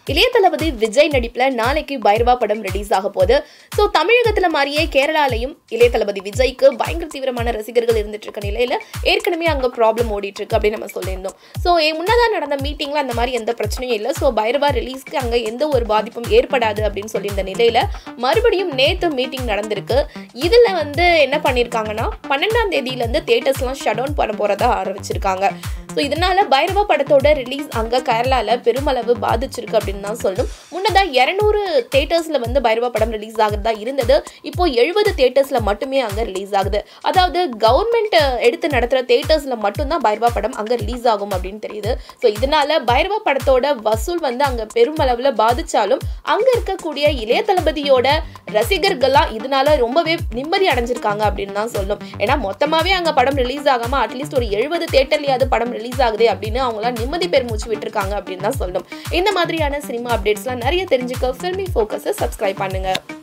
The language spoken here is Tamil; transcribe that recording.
இளைய தளபதி விஜய் நடிப்புல நாளைக்கு பைரவா படம் ரிலீஸ் ஆக போகுது. ஸோ தமிழகத்துல மாதிரியே கேரளாலையும் இளைய தளபதி விஜய்க்கு பயங்கர தீவிரமான ரசிகர்கள் இருந்துட்டு இருக்க நிலையில ஏற்கனவே அங்க ப்ராப்ளம் ஓடிட்டு இருக்கு அப்படின்னு நம்ம சொல்லியிருந்தோம். ஸோ முன்னதான் நடந்த மீட்டிங்ல அந்த மாதிரி எந்த பிரச்சனையும் இல்லை. ஸோ பைரவா ரிலீஸ்க்கு அங்க எந்த ஒரு பாதிப்பும் ஏற்படாது அப்படின்னு சொல்லியிருந்த நிலையில மறுபடியும் நேத்து மீட்டிங் நடந்திருக்கு. இதுல என்ன பண்ணிருக்காங்கன்னா 12ஆம் தேதியில தியேட்டர்ஸ்லாம் ஷட் டவுன் பண்ண போறதா ஆரம்பிச்சிருக்காங்க. ஸோ இதனால பைரவா படத்தோட ரிலீஸ் அங்க கேரளால பெருமளவு பாதிச்சிருக்கு அப்படின்னு தான் சொல்லணும். முன்னதான் 200 தியேட்டர்ஸ்ல பைரவா படம் ரிலீஸ் ஆகுறதா இருந்தது. இப்போ 70 தியேட்டர்ஸ்ல மட்டுமே அங்க ரிலீஸ் ஆகுது. அதாவது கவர்மெண்ட் எடுத்து நடத்துற தியேட்டர்ஸ்ல மட்டும்தான் பைரவா படம் அங்க ரிலீஸ் ஆகும் அப்படின்னு தெரியுது. ஸோ இதனால பைரவா படத்தோட வசூல் அங்க பெருமளவுல பாதிச்சாலும் அங்க இருக்கக்கூடிய இளைய தளபதியோட ரசிகர்கள்லாம் இதனால ரொம்பவே நிம்மதி அடைஞ்சிருக்காங்க அப்படின்னு தான் சொல்லணும். ஏன்னா மொத்தமாவே அங்க படம் ரிலீஸ் ஆகாம அட்லீஸ்ட் ஒரு 70 தியேட்டர்லயாவது படம் ரிலீஸ் ஆகுது அப்படின்னு அவங்களாம் நிம்மதி பெருமூச்சு விட்டுருக்காங்க அப்படின்னு தான் சொல்லணும். இந்த மாதிரியான சினிமா அப்டேட்ஸ்லாம் நிறைய தெரிஞ்சுக்க ஃபில்மி ஃபோக்கஸை சப்ஸ்கிரைப் பண்ணுங்க.